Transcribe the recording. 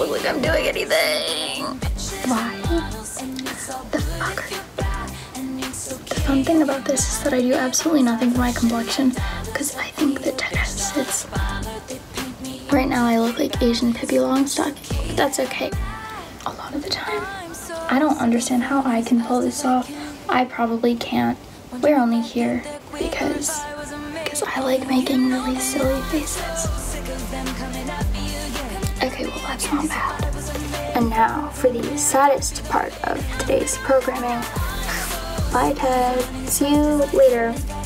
look like I'm doing anything. Why the fuck are you? The fun thing about this is that I do absolutely nothing for my complexion because I think that it's... Right now I look like Asian Pippi Longstocking, but that's okay. A lot of the time. I don't understand how I can pull this off. I probably can't. We're only here because I like making really silly faces. Okay, well that's not bad. And now for the saddest part of today's programming. Bye Ted. See you later.